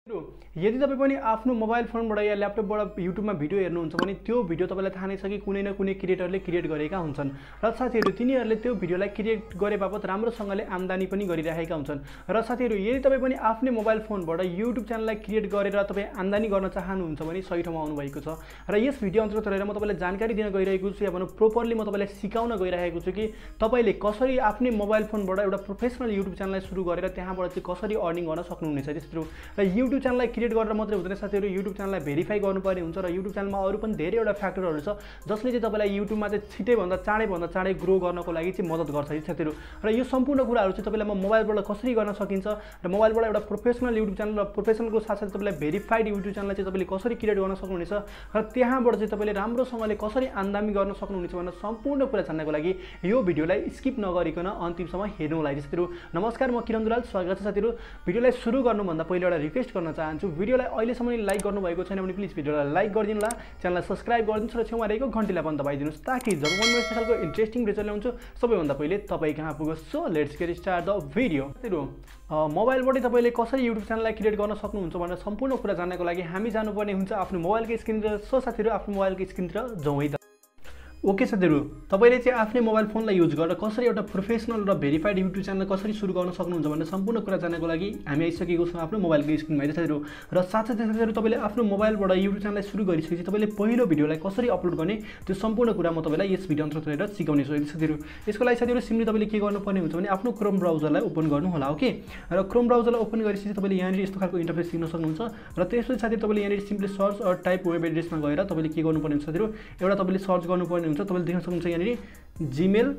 यदि तपाईं पनि आफ्नो मोबाइल फोनबाट या ल्यापटपबाट युट्युबमा भिडियो हेर्नुहुन्छ भने त्यो भिडियो तपाईलाई थाहा नै छ कि कुनै न कुनै क्रिएटरले क्रिएट गरेका हुन्छन् र साथीहरु तिनीहरुले त्यो भिडियोलाई क्रिएट गरे बापत राम्रोसँगले आम्दानी पनि गरिरहेका हुन्छन् र साथीहरु यदि तपाईं पनि आफ्नो मोबाइल फोनबाट युट्युब च्यानललाई क्रिएट गरेर तपाई आम्दानी गर्न चाहनुहुन्छ भने सही ठाउँमा आउनु भएको छ र यस भिडियो अन्तर्गत रहेर म तपाईलाई जानकारी दिन गइरहेको छु या भनौं प्रोपरली म तपाईलाई सिकाउन गइरहेको छु कि तपाईले कसरी आफ्नो मोबाइल फोनबाट एउटा प्रोफेसनल युट्युब च्यानललाई सुरु गरेर त्यहाँबाट चाहिँ कसरी अर्निङ गर्न सक्नुहुनेछ त्यस्तो र युट्युब च्यानललाई क्रिएट गरेर मात्रै हुँदैन साथीहरु युट्युब च्यानललाई भेरिफाई गर्नुपर्ने हुन्छ र युट्युब च्यानलमा अरु पनि धेरैवटा फ्याक्टरहरु छ जसले चाहिँ तपाईलाई युट्युबमा चाहिँ छिटै भन्दा चाँडै ग्रो गर्नको लागि चाहिँ मद्दत गर्छ साथीहरु र यो सम्पूर्ण कुराहरु चाहिँ तपाईलाई म मोबाइलबाट कसरी गर्न सकिन्छ र मोबाइलबाट एउटा प्रोफेसनल युट्युब च्यानल र प्रोफेसनलको साथसाथै तपाईलाई भेरिफाइड युट्युब च्यानललाई चाहिँ तपाईले कसरी क्रिएट गर्न सक्नुहुनेछ र त्यहाँबाट चाहिँ तपाईले राम्रोसँगले कसरी आम्दानी गर्न सक्नुहुनेछ भनेर सम्पूर्ण कुरा जान्नको लागि यो भिडियोलाई स्किप नगरिकन अन्तिमसम्म हेर्नु होला साथीहरु। नमस्कार, म किरण दुलाल, स्वागत छ साथीहरु। भिडियोलाई सुरु गर्नुभन्दा पहिले एउटा रिक्वेस्ट गर्न चाहन्छु, भिडियोलाई अहिलेसम्म लाइक गर्नु भएको छैन भने प्लिज भिडियोलाई लाइक गरिदिनु होला, च्यानललाई सब्स्क्राइब गरिदिनुस् र छेउमा रहेको घण्टीलाई पनि दबाइदिनुस् ताकि जब म यस्तो खालको इन्ट्रेस्टिङ भिडियो ल्याउँछु सबैभन्दा पहिले तपाई कहाँ पुगोस्। So let's get start the video. साथीहरु, मोबाइलबाट तपाईले कसरी युट्युब च्यानललाई क्रिएट गर्न सक्नुहुन्छ भनेर सम्पूर्ण कुरा जान्नको लागि हामी जानुपर्ने हुन्छ आफ्नो मोबाइलको स्क्रिनतिर। सो साथीहरु, आफ्नो मोबाइलको स्क्रिनतिर जाउँ है त। ओके साथीहरु, तपाईले चाहिँ आफ्नो मोबाइल फोनलाई युज गरेर कसरी एउटा प्रोफेसनल र भेरिफाइड युट्युब च्यानल कसरी सुरु गर्न सक्नुहुन्छ भनेर सम्पूर्ण कुरा जान्नको लागि हामी आइसकेको छौं आफ्नो मोबाइलको स्क्रिनमा है साथीहरु। र साथसाथै साथीहरु, तपाईले आफ्नो मोबाइलबाट युट्युब च्यानललाई सुरु गरिसकेपछि तपाईले पहिलो भिडियोलाई कसरी अपलोड गर्ने त्यो सम्पूर्ण कुरा म तपाईलाई यस भिडियो अन्तर्गत रहेर सिकाउने छु साथीहरु। यसको लागि साथीहरु सिम्पली तपाईले के गर्नुपर्ने हुन्छ भने आफ्नो क्रोम ब्राउजरलाई ओपन गर्नु होला। ओके, र क्रोम ब्राउजरलाई ओपन गरेपछि तपाईले यहाँनिर यस्तो खालको इन्टरफेस देख्न सक्नुहुन्छ र त्यसपछि साथीहरु तपाईले यहाँनिर simply search or type web एड्रेसमा गएर तपाईले के गर्नुपर्ने हुन्छ साथीहरु, एउटा तपाईले सर्च गर्नुपर्ने हुन्छ। तपाईले देख्न सक्नुहुन्छ यहाँनिर Gmail,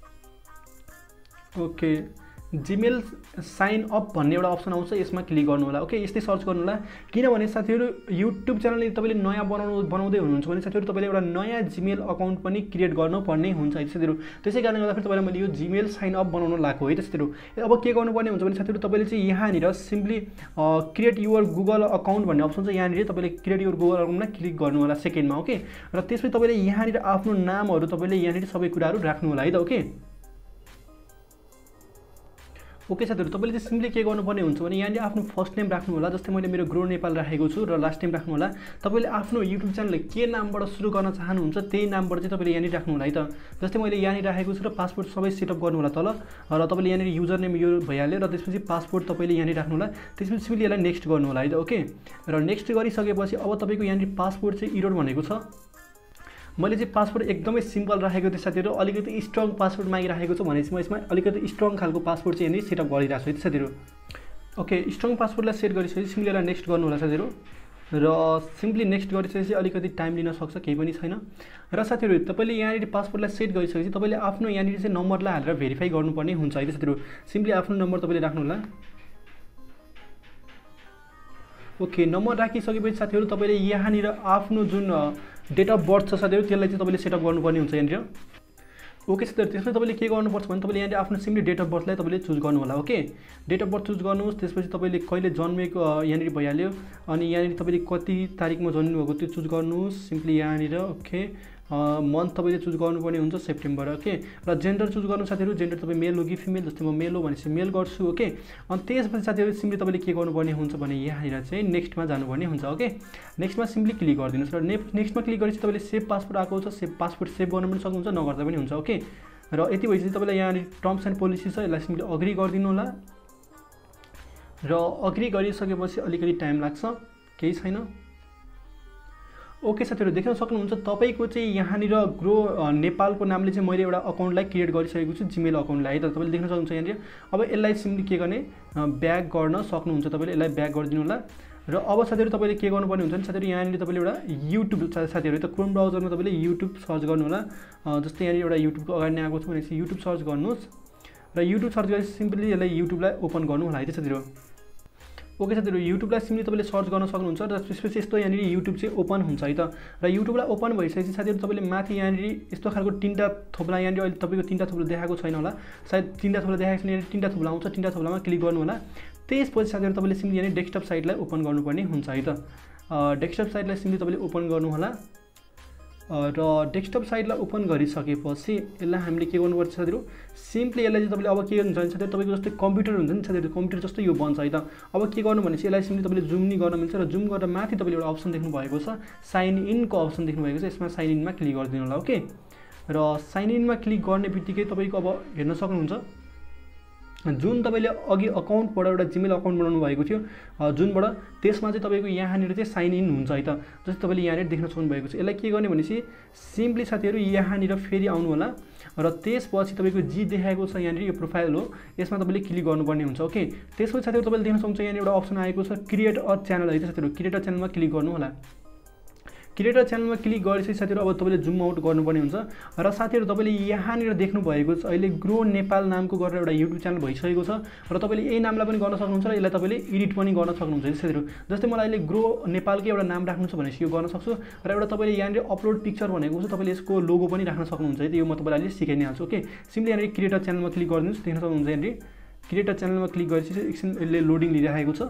okay, Gmail sign up भन्ने एउटा अप्सन आउँछ, यसमा क्लिक गर्नु होला। ओके, यस्तै सर्च गर्नु होला किनभने साथीहरु युट्युब च्यानल तपाईले नयाँ बनाउँदै हुनुहुन्छ भने साथीहरु तपाईले एउटा नयाँ जीमेल अकाउन्ट पनि क्रिएट गर्नुपर्ने हुन्छ है साथीहरु। त्यसै कारणले गर्दा तपाईलाई मैले यो जीमेल साइन अप बनाउन लाएको है साथीहरु। अब के गर्नुपर्ने हुन्छ भने साथीहरु तपाईले चाहिँ यहाँनिर simply create your Google account भन्ने अप्सन छ, यहाँनिर तपाईले क्रिएट युवर गुगल अकाउन्टमा क्लिक गर्नु होला सेकेन्डमा। ओके, र त्यसपछि तपाईले यहाँनिर आफ्नो नामहरु तपाईले यहाँनिर सबै कुराहरु राख्नु होला है त। ओके साथीहरु, तपाईले चाहिँ सिम्पली के गर्नुपर्ने हुन्छ भने यहाँनिर आफ्नो फर्स्ट नेम राख्नु होला। जस्तै मैले मेरो ग्रो नेपाल राखेको छु र लास्ट नेम राख्नु होला। तपाईले आफ्नो युट्युब च्यानलले के नामबाट सुरु गर्न चाहनुहुन्छ त्यही नामबाट चाहिँ तपाईले यहाँनिर राख्नु होला है त। जस्तै मैले यहाँनिर राखेको छु र पासपोर्ट सबै सेटअप गर्नु होला तल, र तपाईले यहाँनिर युजर नेम यो भइहाल्यो र त्यसपछि पासपोर्ट तपाईले यहाँनिर राख्नु होला। त्यसपछि सिम्पली यसलाई नेक्स्ट गर्नु होला है त। ओके, र नेक्स्ट गरिसकेपछि अब तपाईको यहाँनिर पासपोर्ट चाहिँ इरोड भनेको छ। मैले चाहिँ पासपोर्ट एकदमै सिम्पल राखेको थिएँ साथीहरु, अलिकति स्ट्रङ पासपोर्ट मागिराखेको छु भनेपछि म यसमा अलिकति स्ट्रङ खालको पासपोर्ट चाहिँ यहाँनिर सेटअप गरिरहेको छु है साथीहरु। ओके, स्ट्रङ पासपोर्टलाई सेट गरिसकेपछि सिम्पली यसलाई नेक्स्ट गर्नु होला साथीहरु, र सिम्पली नेक्स्ट गरिसकेपछि अलिकति टाइम लिन सक्छ, केही पनि छैन। र साथीहरु, तपाईले यहाँनिर पासपोर्टलाई सेट गरिसकेपछि तपाईले आफ्नो यहाँनिर चाहिँ नम्बरलाई हालेर भेरिफाई गर्नुपर्ने हुन्छ है साथीहरु। सिम्पली आफ्नो नम्बर तपाईले राख्नु होला। ओके, नम्बर राखिसकेपछि साथीहरु तपाईले यहाँनिर आफ्नो जुन डेट अफ बर्थ छ साथीहरु त्यसलाई चाहिँ तपाईले सेटअप गर्नुपर्ने हुन्छ यहाँनिर। ओके साथीहरु, त्यसपछि तपाईले के गर्नुपर्छ भने तपाईले यहाँनिर आफ्नो सिम्पली डेट अफ बर्थलाई तपाईले चुज गर्नु होला। Okay, date of birth choose गर्नुहोस्। त्यसपछि तपाईले कहिले जन्मेको यहाँनिर भइहाल्यो, अनि यहाँनिर तपाईले कति तारिखमा जन्मिनु भएको त्यो चुज गर्नुहोस् सिम्पली यहाँनिर। ओके, मन्थ तपाईले चुज गर्नुपर्ने हुन्छ सेप्टेम्बर। ओके, र जेन्डर चुज गर्नु साथीहरु, जेन्डर तपाई मेल हो कि फिमेल, जस्तै म मेल हो भनेपछि मेल गर्छु। ओके, अनि त्यसपछि साथीहरु सिम्पली तपाईले के गर्नुपर्ने हुन्छ भने यहाँनिर चाहिँ नेक्स्टमा जानुपर्ने हुन्छ। ओके, नेक्स्टमा सिम्पली क्लिक गरिदिनुस् र नेक्स्टमा क्लिक गरेपछि तपाईले सेभ पासपोर्ट आएको छ, सेभ पासपोर्ट सेभ गर्न पनि सक्नुहुन्छ, नगर्दा पनि हुन्छ। ओके, र यति भएपछि तपाईलाई यहाँनिर टर्म्स एन्ड पोलिसी छ, यसलाई सिम्पली अग्री गरिदिनु होला। र अग्री गरिसकेपछि अलिकति टाइम लाग्छ, केही छैन। ओके साथीहरु, देख्न सक्नुहुन्छ तपाईको चाहिँ यहाँनिर ग्रो नेपालको नामले चाहिँ मैले एउटा अकाउन्टलाई क्रिएट गरिसकेको छु, जीमेल अकाउन्टलाई है त। तपाईले देख्न सक्नुहुन्छ यहाँनिर। अब यसलाई सिम्पली के गर्ने, ब्याक गर्न सक्नुहुन्छ, तपाईले यसलाई ब्याक गरिदिनु होला। र अब साथीहरु तपाईले के गर्नुपर्ने हुन्छ भने साथीहरु यहाँनिर तपाईले एउटा युट्युब साथीहरु त क्रोम ब्राउजरमा तपाईले युट्युब सर्च गर्नु होला। जस्तै यहाँनिर एउटा युट्युबको अगाडि नै आएको छ भनेपछि युट्युब सर्च गर्नुहोस् र युट्युब सर्च गरेपछि सिम्पली यसलाई युट्युबलाई ओपन गर्नु होला है त साथीहरु। ओके साथीहरु, युट्युबलाई सिम्पली तपाईले सर्च गर्न सक्नुहुन्छ र त्यसपछि यस्तो यहाँनिर युट्युब चाहिँ ओपन हुन्छ है त। र युट्युबलाई ओपन भइसकेपछि साथीहरु तपाईले माथि यहाँनिर यस्तो खालको तीनटा थोप्ला यहाँनिर अहिले तपाईको तीनटा थोप्ला देखाएको छैन होला, सायद तीनटा थोप्ला देखाएको छैन, यहाँनिर तीनटा थोप्ला आउँछ, तीनटा थोप्लामा क्लिक गर्नु होला। त्यसपछि साथीहरु तपाईले सिम्पली यहाँनिर डेस्कटप साइटलाई ओपन गर्नुपर्ने हुन्छ है त। डेस्कटप साइटलाई सिम्पली तपाईले ओपन गर्नु होला। र डेस्कटप साइडलाई ओपन गरिसकेपछि यसलाई हामीले के गर्नुपर्छ साथीहरु सिम्पली यसलाई चाहिँ तपाईले अब के गर्नुहुन्छ भने साथीहरु तपाईको जस्तै कम्प्युटर हुन्छ नि साथीहरु कम्प्युटर जस्तो यो बन्छ है त। अब के गर्नु भनेपछि यसलाई सिम्पली तपाईले जुम नि गर्न मिल्छ र जुम गरेर माथि तपाईले एउटा अप्सन देख्नु भएको छ साइन इन को अप्सन देख्नु भएको छ यसमा साइन इन मा क्लिक गरिदिनु होला ओके। र साइन इन मा क्लिक गर्ने बित्तिकै तपाईको अब हेर्न सक्नुहुन्छ जुन तपाईले अघि अकाउन्टबाट एउटा जीमेल अकाउन्ट बनाउनु भएको थियो जुनबाट त्यसमा चाहिँ तपाईको यहाँनिर चाहिँ साइन इन हुन्छ है त। जस्तै तपाईले यहाँनिर देख्न सक्नु भएको छ। यसलाई के गर्ने भनेपछि सिम्पली साथीहरु यहाँनिर फेरि आउनु होला र त्यसपछि तपाईको जी देखाएको छ यहाँनिर यो प्रोफाइल हो यसमा तपाईले क्लिक गर्नुपर्ने हुन्छ ओके। त्यसपछि साथीहरु तपाईले देख्न सक्नुहुन्छ यहाँनिर एउटा अप्सन आएको छ क्रिएट अ च्यानल है त साथीहरु क्रिएट अ च्यानलमा क्लिक गर्नु होला। क्रिएटर च्यानलमा क्लिक गरेपछि साथीहरु अब तपाईले जुम आउट गर्नुपर्ने हुन्छ र साथीहरु तपाईले यहाँनिर देख्नु भएको छ अहिले ग्रो नेपाल नामको गरेर एउटा युट्युब च्यानल भइसकेको छ र तपाईले यही नामलाई पनि गर्न सक्नुहुन्छ र यसलाई तपाईले एडिट पनि गर्न सक्नुहुन्छ साथीहरु। जस्तै मलाई अहिले ग्रो नेपालकै एउटा नाम राख्नु छ भनेपछि यो गर्न सक्छु र एउटा तपाईले यहाँनिर अपलोड पिक्चर भनेको छ तपाईले यसको लोगो पनि राख्न सक्नुहुन्छ है त। यो म तपाईलाई अहिले सिकाइ नै हाल्छु ओके। सिम्पली यहाँनिर क्रिएटर च्यानलमा क्लिक गर्दिनुस् देख्न सक्नुहुन्छ यहाँनिर क्रिएटर च्यानलमा क्लिक गरेपछि एकछिन यसले लोडिङ लिइराखेको छ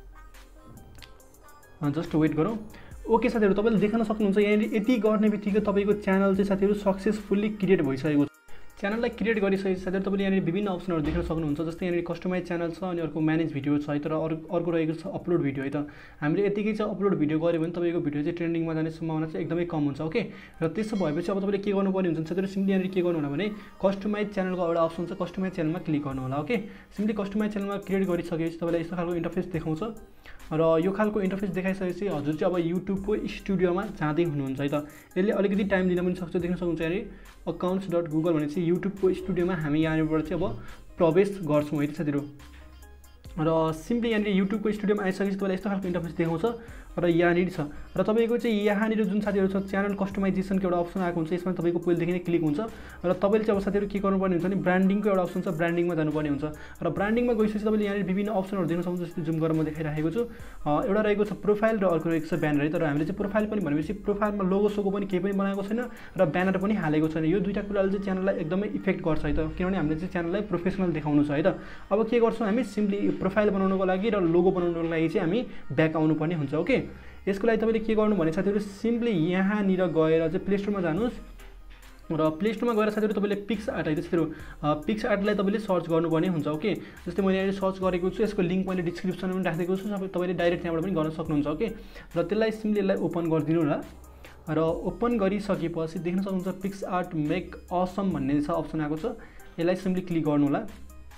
जस्ट वेट गरौँ ओके। साथीहरु तपाईले देख्न सक्नुहुन्छ यहाँनिर यति गर्ने बित्तिकै तपाईको च्यानल चाहिँ साथीहरु सक्सेसफुली क्रिएट भइसकेको छ। च्यानललाई क्रिएट गरिसकेपछि साथीहरु तपाईले यहाँनिर विभिन्न अप्सनहरु देख्न सक्नुहुन्छ जस्तै यहाँनिर कस्टमाइज च्यानल छ अनि अर्को म्यानेज भिडियो छ है त र अर्को रहेको छ अपलोड भिडियो है त। हामीले यतिकै चाहिँ अपलोड भिडियो गर्यो भने तपाईको भिडियो चाहिँ ट्रेन्डिङमा जाने सम्भावना चाहिँ एकदमै कम हुन्छ ओके। र त्यसो भएपछि अब तपाईले के गर्नुपर्ने हुन्छ साथीहरु सिम्पली यहाँनिर के गर्नु होला भने कस्टमाइज च्यानलको एउटा अप्सन छ कस्टमाइज च्यानलमा क्लिक गर्नु होला ओके। सिम्पली कस्टमाइज च्यानलमा क्रिएट गरिसकेपछि तपाईलाई यस्तो खालको इन्टरफेस देखाउँछ र यो खालको इन्टरफेस देखाइसकेपछि हजुर चाहिँ अब युट्युबको स्टुडियोमा जाँदै हुनुहुन्छ है त। यसले अलिकति टाइम लिन पनि सक्छ देख्न सक्नुहुन्छ यहाँनिर accounts.google भनेपछि युट्युबको स्टुडियोमा हामी यहाँनिरबाट चाहिँ अब प्रवेश गर्छौं है त साथीहरु। र सिम्पली यहाँनिर युट्युबको स्टुडियोमा आइसकेपछि तपाईलाई यस्तो खालको इन्टरफेस देखाउँछ र यहाँनिर छ र तपाईको चाहिँ यहाँनिर जुन साथीहरु छ च्यानल कस्टमाइजेसनको एउटा अप्सन आएको हुन्छ यसमा तपाईको पहिलेदेखि नै क्लिक हुन्छ र तपाईले चाहिँ अब साथीहरु के गर्नुपर्ने हुन्छ भने ब्रान्डिङको एउटा अप्सन छ ब्रान्डिङमा जानुपर्ने हुन्छ र ब्रान्डिङमा गइसकेपछि तपाईले यहाँनिर विभिन्न अप्सनहरु देख्न सक्नुहुन्छ जस्तै जुम गरेर म देखाइराखेको छु एउटा रहेको छ प्रोफाइल र अर्को रहेको छ ब्यानर है त। र हामीले चाहिँ प्रोफाइल पनि भनेपछि प्रोफाइलमा लोगो सोगो पनि केही पनि बनाएको छैन र ब्यानर पनि हालेको छैन। यो दुईटा कुराले चाहिँ च्यानललाई एकदमै इफेक्ट गर्छ है त किनभने हामीले चाहिँ च्यानललाई प्रोफेसनल देखाउनु छ है त। अब के गर्छौं हामी सिम्पली प्रोफाइल बनाउनको लागि र लोगो बनाउनको लागि चाहिँ हामी ब्याक आउनुपर्ने हुन्छ ओके। यसको लागि तपाईले के गर्नु भने साथीहरु सिम्पली यहाँनिर गएर चाहिँ प्ले स्टोरमा जानुस् र प्ले स्टोरमा गएर साथीहरु तपाईले पिक्स आर्ट है साथीहरु पिक्स आर्टलाई तपाईले सर्च गर्नुपर्ने हुन्छ ओके। जस्तै मैले यहाँ सर्च गरेको छु यसको लिंक मैले डिस्क्रिप्सनमा पनि राखेको छु तपाईले डाइरेक्ट त्यहाँबाट पनि गर्न सक्नुहुन्छ ओके। र त्यसलाई सिम्पली यसलाई ओपन गरिदिनु होला र ओपन गरिसकेपछि देख्न सक्नुहुन्छ पिक्स आर्ट मेक असम भन्ने छ अप्सन आएको छ यसलाई सिम्पली क्लिक गर्नु होला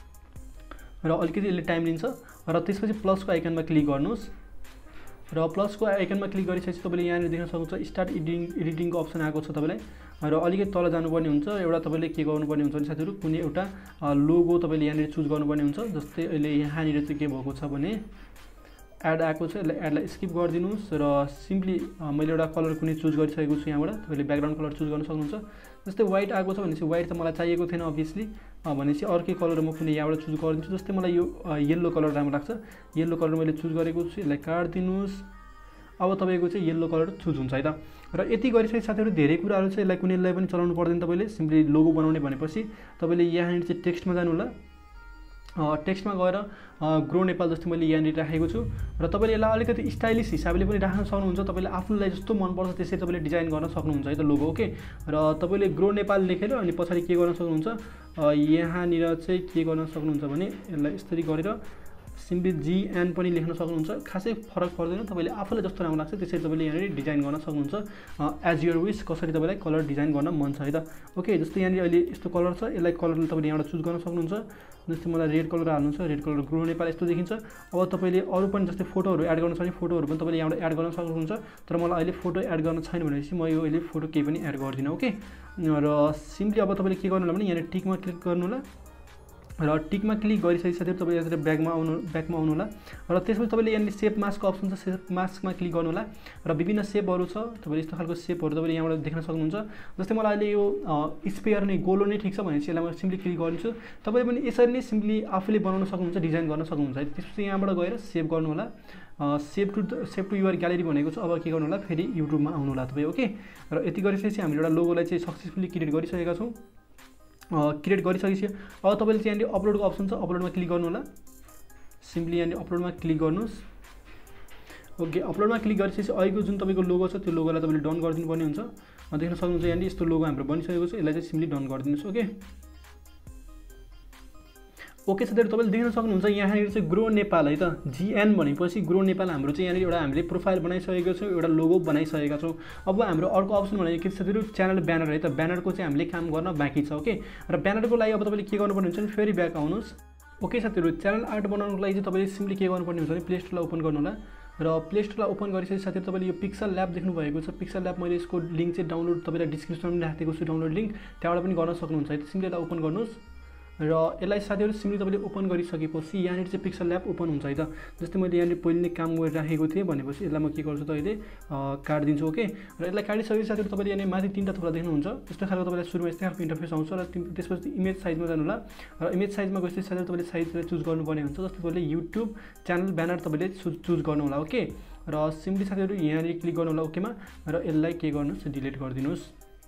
र अलिकति यसले टाइम लिन्छ र त्यसपछि प्लसको आइकनमा क्लिक गर्नुस् र प्लसको आइकनमा क्लिक गरिसकेपछि तपाईले यहाँनिर देख्न सक्नुहुन्छ स्टार्ट एडिटिङको अप्सन आएको छ तपाईलाई र अलिकति तल जानुपर्ने हुन्छ एउटा तपाईले के गर्नुपर्ने हुन्छ भने साथीहरु कुनै एउटा लोगो तपाईले यहाँनिर चुज गर्नुपर्ने हुन्छ। जस्तै अहिले यहाँनिर चाहिँ के भएको छ भने एड आएको छ यसलाई एडलाई स्किप गरिदिनुस् र सिम्पली मैले एउटा कलर कुनै चुज गरिसकेको छु यहाँबाट तपाईले ब्याकग्राउन्ड कलर चुज गर्न सक्नुहुन्छ। जस्तै व्हाइट आएको छ भनेपछि व्हाइट त मलाई चाहिएको थिएन अभियसली भनेपछि अर्कै कलर म कुनै यहाँबाट चुज गरिदिन्छु। जस्तै मलाई यो येल्लो कलर राम्रो लाग्छ येल्लो कलर मैले चुज गरेको छु यसलाई काट्दिनुस् अब तपाईको चाहिँ येल्लो कलर चुज हुन्छ है त। र यति गरिसकेपछि साथीहरु धेरै कुराहरु छ यसलाई कुनैलाई पनि चलाउनु पर्दैन तपाईले सिम्पली लोगो बनाउने भनेपछि तपाईले यहाँनिर चाहिँ टेक्स्टमा जानु होला टेक्स्टमा गएर ग्रो नेपाल जस्तो मैले यहाँनिर राखेको छु र तपाईले यसलाई अलिकति स्टाइलिश हिसाबले पनि राख्न सक्नुहुन्छ तपाईले आफूलाई जस्तो मन पर्छ त्यसरी तपाईले डिजाइन गर्न सक्नुहुन्छ है त लोगो ओके। र तपाईले ग्रो नेपाल लेखेर अनि पछाडी के गर्न सक्नुहुन्छ यहाँनिर चाहिँ के गर्न सक्नुहुन्छ भने यसलाई यसरी गरेर सिम्पली जीएन पनि लेख्न सक्नुहुन्छ खासै फरक पर्दैन तपाईले आफूलाई जस्तो राम्रो लाग्छ त्यसरी तपाईले यहाँनिर डिजाइन गर्न सक्नुहुन्छ एज योर विश कसरी तपाईलाई कलर डिजाइन गर्न मन छ है त ओके। जस्तै यहाँनिर अहिले यस्तो कलर छ यसलाई कलरले तपाईले यहाँबाट चुज गर्न सक्नुहुन्छ जस्तै मलाई रेड कलर हाल्नु छ रेड कलर ग्रो नेपाल यस्तो देखिन्छ। अब तपाईले अरु पनि जस्तै फोटोहरु एड गर्न छ भने फोटोहरु पनि तपाईले यहाँबाट एड गर्न सक्नुहुन्छ तर मलाई अहिले फोटो एड गर्न छैन भनेपछि म यो अहिले फोटो केही पनि एड गर्दिन ओके। र सिम्पली अब तपाईले के गर्नु होला भने यहाँ टिकमा क्लिक गर्नु होला र टिकमा क्लिक गरिसकेपछि साथै तपाईले यहाँ ब्याकमा आउनु होला र त्यसपछि तपाईले यहाँ शेप मास्कको अप्सन छ शेप मास्कमा क्लिक गर्नु होला र विभिन्न शेपहरु छ तपाईले यस्तो खालको शेपहरु तपाईले यहाँबाट देख्न सक्नुहुन्छ। जस्तै मलाई अहिले यो स्पेयर नै गोलो नै ठीक छ भनेपछि यसलाई म सिम्पली क्लिक गर्छु तपाईले पनि यसरी नै सिम्पली आफूले बनाउन सक्नुहुन्छ डिजाइन गर्न सक्नुहुन्छ। त्यसपछि यहाँबाट गएर सेभ गर्नु होला सेभ टु युर ग्यालेरी भनेको छ। अब के गर्नु होला फेरि युट्युबमा आउनु होला तपाई ओके। र यति गरिसकेपछि हामीले एउटा लोगोलाई चाहिँ सक्सेसफुली क्रिएट गरिसकेका छौं क्रिएट गरिसकेपछि अब तपाईले चाहिँ यहाँ अपलोडको अप्सन छ अपलोडमा क्लिक गर्नु होला सिम्पली यहाँ अपलोडमा क्लिक गर्नुस् ओके अपलोडमा क्लिक गरेपछि अहिलेको जुन तपाईँको लोगो छ त्यो लोगोलाई तपाईँले डन गरिदिनु पर्ने हुन्छ। देख्न सक्नुहुन्छ यहाँनिर यस्तो लोगो हाम्रो बनिसकेको छ, यसलाई चाहिँ सिम्पली डन गरिदिनुहोस्। ओके साथीहरू तपाईँले देख्न सक्नुहुन्छ यहाँनिर चाहिँ ग्रो नेपाल है त, जिएन भनेपछि ग्रो नेपाल हाम्रो चाहिँ यहाँनिर एउटा हामीले प्रोफाइल बनाइसकेको छौँ, एउटा लोगो बनाइसकेका छौँ। अब हाम्रो अर्को अप्सन भनेको के छ साथीहरू, च्यानल ब्यानर है त। ब्यानरको चाहिँ हामीले काम गर्न बाँकी छ। ओके र ब्यानरको लागि अब तपाईँले के गर्नुपर्ने हुन्छ भने फेरि ब्याक आउनुहोस्। ओके साथीहरू च्यानल आर्ट बनाउनको लागि चाहिँ तपाईँले सिम्पली के गर्नुपर्ने हुन्छ भने प्ले स्टोरलाई ओपन गर्नु होला र प्ले स्टोरलाई ओपन गरिसकेपछि साथीहरू तपाईँले यो पिक्सल ल्याब देख्नु भएको छ। पिक्सल ल्याब मैले यसको लिङ्क चाहिँ डाउनलोड तपाईँलाई डिस्क्रिप्सनमा राखिदिएको छु, डाउनलोड लिङ्क, त्यहाँबाट पनि गर्न सक्नुहुन्छ है। सिम्पली यसलाई ओपन गर्नुहोस् र यसलाई साथीहरू सिम्पली तपाईँले ओपन गरिसकेपछि यहाँनिर चाहिँ पिक्सल ल्याब ओपन हुन्छ है त। जस्तै मैले यहाँनिर पहिले नै काम गरिराखेको थिएँ भनेपछि यसलाई म के गर्छु त अहिले काटिदिन्छु। ओके र यसलाई काटिसकेपछि साथीहरू तपाईँले यहाँनिर माथि 3टा थोपा देख्नुहुन्छ, यस्तो खालको तपाईँलाई सुरुमा यस्तै खालको इन्टरफेस आउँछ र त्यसपछि इमेज साइजमा जानु होला र इमेज साइजमा गएपछि साथीहरू तपाईँले साइजलाई चुज गर्नुपर्ने हुन्छ। जस्तै तपाईँले युट्युब च्यानल ब्यानर तपाईँले चुज गर्नु होला। ओके र सिम्पली साथीहरू यहाँनिर क्लिक गर्नु होला ओकेमा र यसलाई के गर्नुहोस् डिलिट गरिदिनुहोस्।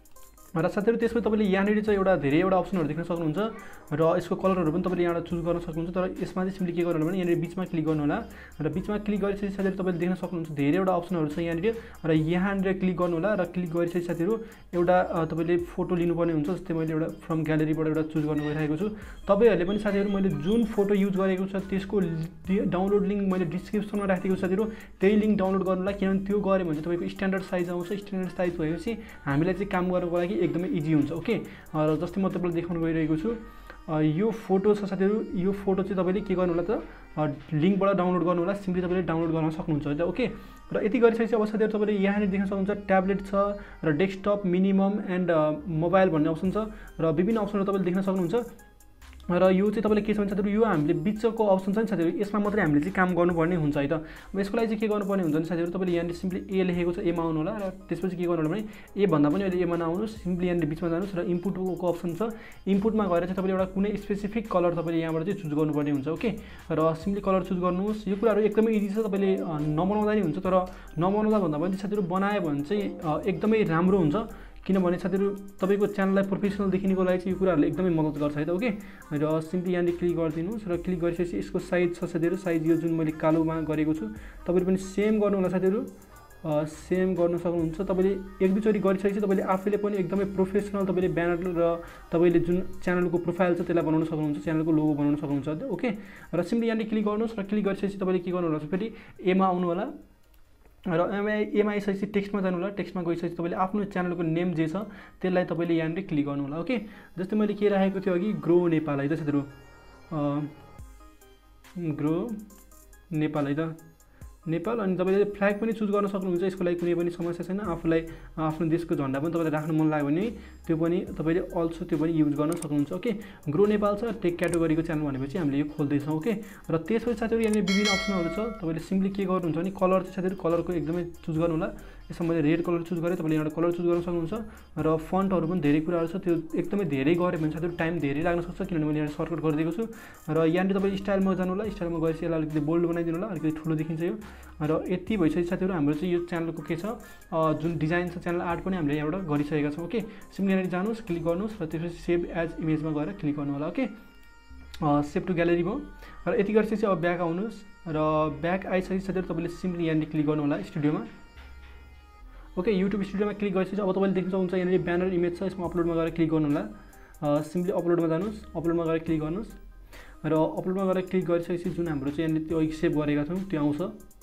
र साथीहरू त्यसपछि तपाईँले यहाँनिर चाहिँ धेरैवटा अप्सनहरू देख्न सक्नुहुन्छ र यसको कलरहरू पनि तपाईँले यहाँबाट चुज गर्न सक्नुहुन्छ। तर यसमा चाहिँ सिम्पली के गर्नु भने यहाँनिर बिचमा क्लिक गर्नु होला र बिचमा क्लिक गरेपछि साथीहरू तपाईँले देख्न सक्नुहुन्छ धेरैवटा अप्सनहरू छ यहाँनिर र यहाँनिर क्लिक गर्नु होला र क्लिक गरेपछि साथीहरू एउटा तपाईँले फोटो लिनुपर्ने हुन्छ। जस्तै मैले एउटा फ्रम ग्यालेरीबाट एउटा चुज गर्नु गइरहेको छु। तपाईँहरूले पनि साथीहरू मैले जुन फोटो युज गरेको छ त्यसको डाउनलोड लिङ्क मैले डिस्क्रिप्सनमा राखिदिएको छु साथीहरू, त्यही लिङ्क डाउनलोड गर्नुलाई, किनभने त्यो गऱ्यो भने तपाईँको स्ट्यान्डर्ड साइज आउँछ। स्ट्यान्डर्ड साइज भएपछि हामीलाई चाहिँ काम गर्नको लागि एकदमै इजी हुन्छ। ओके र जस्तै म तपाईँलाई देखाउन गइरहेको छु, यो फोटो छ साथीहरू, यो फोटो चाहिँ तपाईँले के गर्नु होला त लिङ्कबाट डाउनलोड गर्नु होला, सिम्पली तपाईँले डाउनलोड गर्न सक्नुहुन्छ है त। ओके र यति गरिसकेपछि अब साथीहरू तपाईँले यहाँनिर देख्न सक्नुहुन्छ ट्याब्लेट छ र डेस्कटप, मिनिमम एन्ड मोबाइल भन्ने अप्सन छ र विभिन्न अप्सनहरू तपाईँले देख्न सक्नुहुन्छ। र यो चाहिँ तपाईँले के छ भने साथीहरू यो हामीले बिचको अप्सन छ नि साथीहरू, यसमा मात्रै हामीले चाहिँ काम गर्नुपर्ने हुन्छ है त। अब यसको लागि चाहिँ के गर्नुपर्ने हुन्छ भने साथीहरू तपाईँले यहाँनिर सिम्पली ए लेखेको छ एमा आउनु होला र त्यसपछि के गर्नु भने ए भन्दा पनि अहिले एमा नआउनुहोस्, सिम्पली यहाँनिर बिचमा जानुहोस् र इनपुटको अप्सन छ। इनपुटमा गएर चाहिँ तपाईँले एउटा कुनै स्पेसिफिक कलर तपाईँले यहाँबाट चाहिँ चुज गर्नुपर्ने हुन्छ। ओके र सिम्पली कलर चुज गर्नुहोस्। यो कुराहरू एकदमै इजी छ, तपाईँले नबनाउँदा नि हुन्छ, तर नबनाउँदा भन्दा पनि साथीहरू बनायो भने चाहिँ एकदमै राम्रो हुन्छ। किनभने साथीहरू तपाईँको च्यानललाई प्रोफेसनल देखिनुको लागि चाहिँ यो कुराहरूले एकदमै मद्दत गर्छ है त। ओके र सिम्पली यहाँनिर क्लिक गरिदिनुहोस् र क्लिक गरिसकेपछि यसको साइज छ साथीहरू, साइज यो जुन मैले कालोमा गरेको छु तपाईँले पनि सेम गर्नु होला साथीहरू, सेम गर्न सक्नुहुन्छ। तपाईँले एक दुईचोटि गरिसकेपछि तपाईँले आफैले पनि एकदमै प्रोफेसनल तपाईँले ब्यानर र तपाईँले जुन च्यानलको प्रोफाइल छ त्यसलाई बनाउन सक्नुहुन्छ, च्यानलको लोगो बनाउन सक्नुहुन्छ। ओके र सिम्पली यहाँनिर क्लिक गर्नुहोस् र क्लिक गरिसकेपछि तपाईँले के गर्नु होला फेरि एमा आउनु होला र एमा आइसकेपछि टेक्स्टमा जानु होला। टेक्स्टमा गइसकेपछि तपाईँले आफ्नो च्यानलको नेम जे छ त्यसलाई तपाईँले यहाँनिर क्लिक गर्नु होला। ओके जस्तै मैले के राखेको थियो अघि ग्रो नेपाल है त साथीहरू, ग्रो नेपाल है त नेपाल। अनि तपाईँले फ्ल्याग पनि चुज गर्न सक्नुहुन्छ, यसको लागि कुनै पनि समस्या छैन। आफूलाई आफ्नो देशको झन्डा पनि तपाईँलाई राख्नु मन लाग्यो भने त्यो पनि तपाईँले अल्सो त्यो पनि युज गर्न सक्नुहुन्छ। ओके ग्रो नेपाल छ, टेक क्याटेगोरीको च्यानल भनेपछि हामीले यो खोल्दैछौँ। ओके र त्यसपछि साथीहरू यहाँनिर विभिन्न अप्सनहरू छ, तपाईँले सिम्पली के गर्नुहुन्छ भने कलर चाहिँ साथीहरू कलरको एकदमै चुज गर्नु होला। यसमा मैले रेड कलर चुज गरेँ, तपाईँले एउटा कलर चुज गर्न सक्नुहुन्छ र फन्टहरू पनि धेरै कुराहरू छ, त्यो एकदमै धेरै गऱ्यो भने साथीहरू टाइम धेरै लाग्न सक्छ, किनभने मैले यहाँ सर्टकट गरिदिएको छु। र यहाँनिर तपाईँले स्टाइलमा जानु होला, स्टाइलमा गएपछि यसलाई अलिकति बोल्ड बनाइदिनु होला, अलिकति ठुलो देखिन्छ यो। र यति भइसकेपछि साथीहरू हाम्रो चाहिँ यो च्यानलको के छ जुन डिजाइन छ च्यानल आर्ट पनि हामीले यहाँबाट गरिसकेका छौँ। ओके सिम्पली यहाँनिर जानुहोस्, क्लिक गर्नुहोस् र त्यसपछि सेभ एज इमेजमा गएर क्लिक गर्नु होला। ओके सेभ टु ग्यालेरी भयो र यति गरिसकेपछि अब ब्याक आउनुहोस् र ब्याक आइसकेपछि साथीहरू तपाईँले सिम्पली यहाँनिर क्लिक गर्नु होला स्टुडियोमा। ओके युट्युब स्टुडियोमा क्लिक गरेपछि अब तपाईँले देख्न सक्नुहुन्छ यहाँनिर ब्यानर इमेज छ, यसमा अपलोडमा गएर क्लिक गर्नु होला। सिम्पली अपलोडमा जानुहोस्, अपलोडमा गएर क्लिक गर्नुहोस् र अपलोडमा गएर क्लिक गरिसकेपछि जुन हाम्रो चाहिँ यहाँनिर त्यो सेभ गरेका छौँ त्यो आउँछ।